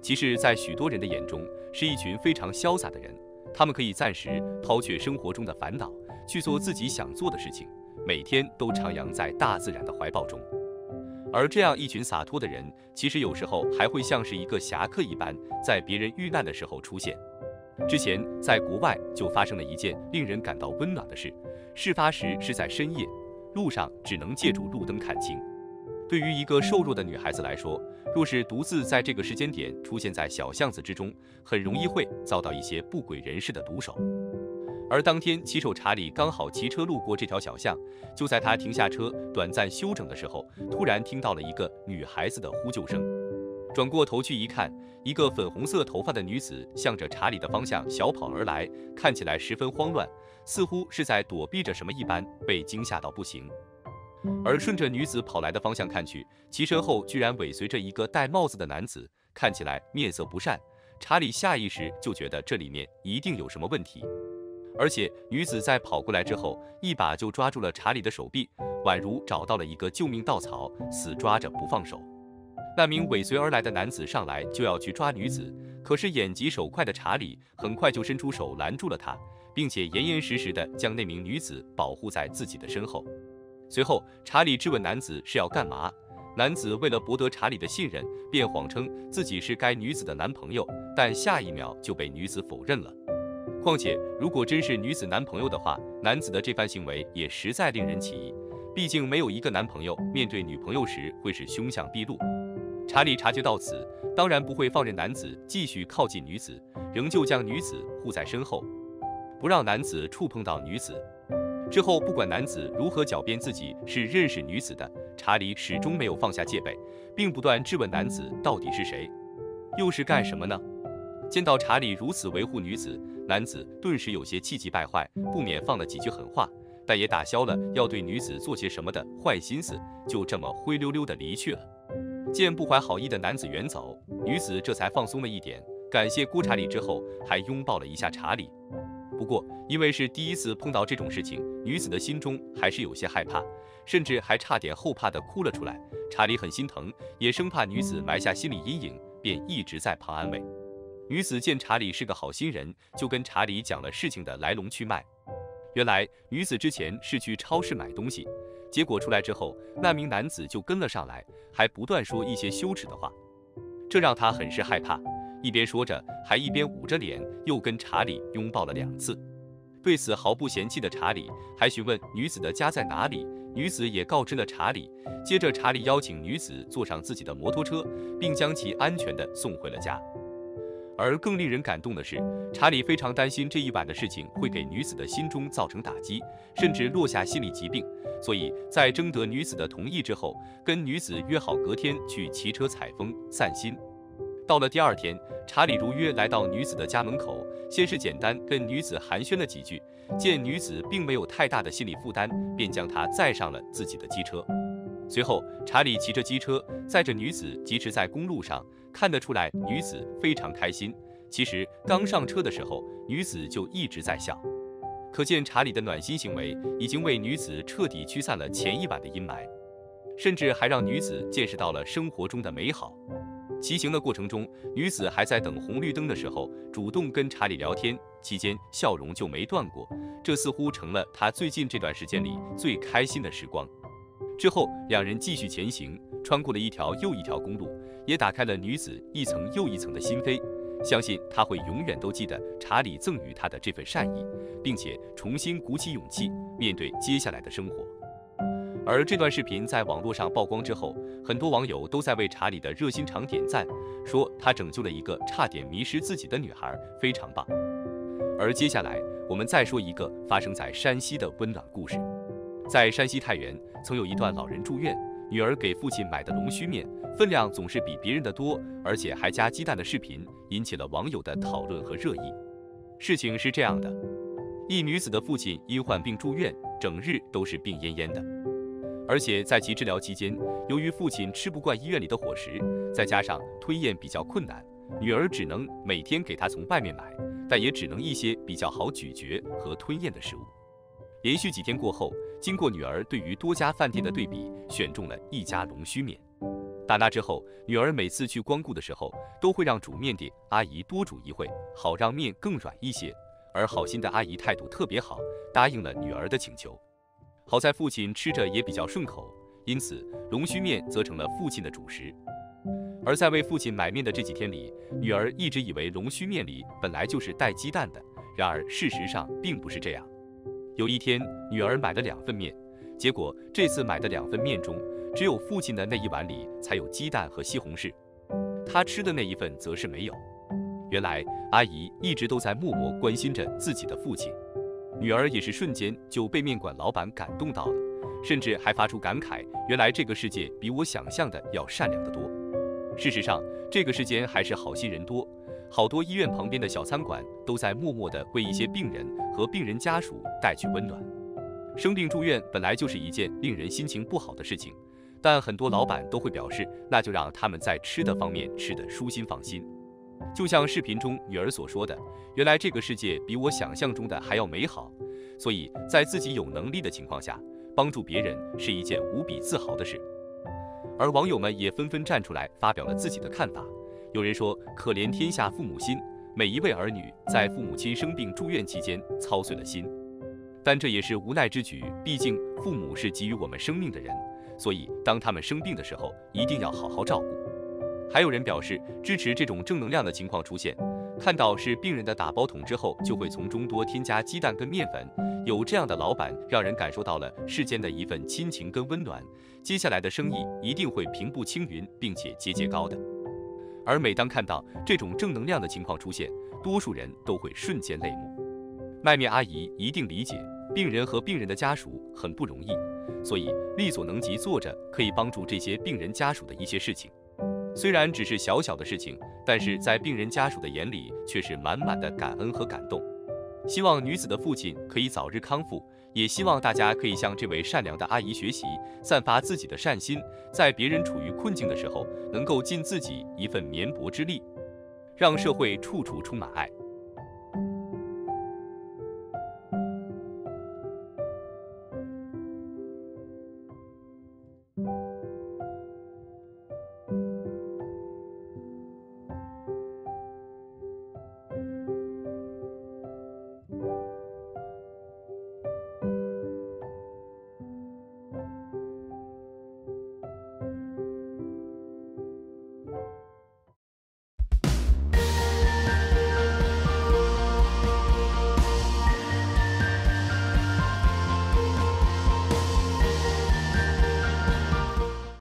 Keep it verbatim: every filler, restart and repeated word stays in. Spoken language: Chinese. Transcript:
其实，在许多人的眼中，是一群非常潇洒的人，他们可以暂时抛却生活中的烦恼，去做自己想做的事情，每天都徜徉在大自然的怀抱中。而这样一群洒脱的人，其实有时候还会像是一个侠客一般，在别人遇难的时候出现。之前在国外就发生了一件令人感到温暖的事，事发时是在深夜，路上只能借助路灯看清。对于一个瘦弱的女孩子来说，若是独自在这个时间点出现在小巷子之中，很容易会遭到一些不轨人士的毒手。而当天骑手查理刚好骑车路过这条小巷，就在他停下车短暂休整的时候，突然听到了一个女孩子的呼救声。转过头去一看，一个粉红色头发的女子向着查理的方向小跑而来，看起来十分慌乱，似乎是在躲避着什么一般，被惊吓到不行。而顺着女子跑来的方向看去，其身后居然尾随着一个戴帽子的男子，看起来面色不善。查理下意识就觉得这里面一定有什么问题。而且女子在跑过来之后，一把就抓住了查理的手臂，宛如找到了一个救命稻草，死抓着不放手。那名尾随而来的男子上来就要去抓女子，可是眼疾手快的查理很快就伸出手拦住了他，并且严严实实地将那名女子保护在自己的身后。随后查理质问男子是要干嘛，男子为了博得查理的信任，便谎称自己是该女子的男朋友，但下一秒就被女子否认了。况且如果真是女子男朋友的话，男子的这番行为也实在令人起疑，毕竟没有一个男朋友面对女朋友时会是凶相毕露。查理察觉到此，当然不会放任男子继续靠近女子，仍旧将女子护在身后，不让男子触碰到女子。之后不管男子如何狡辩自己是认识女子的，查理始终没有放下戒备，并不断质问男子到底是谁，又是干什么呢？见到查理如此维护女子，男子顿时有些气急败坏，不免放了几句狠话，但也打消了要对女子做些什么的坏心思，就这么灰溜溜地离去了。见不怀好意的男子远走，女子这才放松了一点，感谢郭查理之后，还拥抱了一下查理。不过因为是第一次碰到这种事情，女子的心中还是有些害怕，甚至还差点后怕地哭了出来。查理很心疼，也生怕女子埋下心理阴影，便一直在旁安慰。女子见查理是个好心人，就跟查理讲了事情的来龙去脉。原来女子之前是去超市买东西，结果出来之后，那名男子就跟了上来，还不断说一些羞耻的话，这让她很是害怕，一边说着，还一边捂着脸，又跟查理拥抱了两次。对此毫不嫌弃的查理还询问女子的家在哪里，女子也告知了查理。接着查理邀请女子坐上自己的摩托车，并将其安全地送回了家。而更令人感动的是，查理非常担心这一晚的事情会给女子的心中造成打击，甚至落下心理疾病，所以在征得女子的同意之后，跟女子约好隔天去骑车采风散心。到了第二天，查理如约来到女子的家门口，先是简单跟女子寒暄了几句，见女子并没有太大的心理负担，便将她载上了自己的机车。随后查理骑着机车载着女子疾驰在公路上，看得出来女子非常开心。其实刚上车的时候，女子就一直在笑，可见查理的暖心行为已经为女子彻底驱散了前一晚的阴霾，甚至还让女子见识到了生活中的美好。骑行的过程中，女子还在等红绿灯的时候主动跟查理聊天，期间笑容就没断过，这似乎成了她最近这段时间里最开心的时光。之后两人继续前行，穿过了一条又一条公路，也打开了女子一层又一层的心扉。相信她会永远都记得查理赠予她的这份善意，并且重新鼓起勇气面对接下来的生活。而这段视频在网络上曝光之后，很多网友都在为查理的热心肠点赞，说他拯救了一个差点迷失自己的女孩，非常棒。而接下来我们再说一个发生在山西的温暖故事。在山西太原，曾有一段老人住院，女儿给父亲买的龙须面分量总是比别人的多，而且还加鸡蛋的视频引起了网友的讨论和热议。事情是这样的，一女子的父亲因患病住院，整日都是病恹恹的，而且在其治疗期间，由于父亲吃不惯医院里的伙食，再加上吞咽比较困难，女儿只能每天给他从外面买，但也只能一些比较好咀嚼和吞咽的食物。连续几天过后，经过女儿对于多家饭店的对比，选中了一家龙须面。 打那之后，女儿每次去光顾的时候，都会让煮面的阿姨多煮一会，好让面更软一些。而好心的阿姨态度特别好，答应了女儿的请求。好在父亲吃着也比较顺口，因此龙须面则成了父亲的主食。而在为父亲买面的这几天里，女儿一直以为龙须面里本来就是带鸡蛋的，然而事实上并不是这样。有一天，女儿买了两份面，结果这次买的两份面中，只有父亲的那一碗里才有鸡蛋和西红柿，她吃的那一份则是没有。原来阿姨一直都在默默关心着自己的父亲。女儿也是瞬间就被面馆老板感动到了，甚至还发出感慨，原来这个世界比我想象的要善良得多。事实上，这个世间还是好心人多，好多医院旁边的小餐馆都在默默地为一些病人和病人家属带去温暖。生病住院本来就是一件令人心情不好的事情，但很多老板都会表示，那就让他们在吃的方面吃得舒心放心。就像视频中女儿所说的，原来这个世界比我想象中的还要美好，所以在自己有能力的情况下，帮助别人是一件无比自豪的事。而网友们也纷纷站出来发表了自己的看法。有人说，可怜天下父母心，每一位儿女在父母亲生病住院期间操碎了心，但这也是无奈之举，毕竟父母是给予我们生命的人，所以当他们生病的时候，一定要好好照顾。还有人表示支持这种正能量的情况出现，看到是病人的打包桶之后，就会从中多添加鸡蛋跟面粉，有这样的老板，让人感受到了世间的一份亲情跟温暖，接下来的生意一定会平步青云，并且节节高的。而每当看到这种正能量的情况出现，多数人都会瞬间泪目。卖面阿姨一定理解病人和病人的家属很不容易，所以力所能及做着可以帮助这些病人家属的一些事情。虽然只是小小的事情，但是在病人家属的眼里却是满满的感恩和感动。希望女子的父亲可以早日康复，也希望大家可以向这位善良的阿姨学习，散发自己的善心，在别人处于困境的时候，能够尽自己一份绵薄之力，让社会处处充满爱。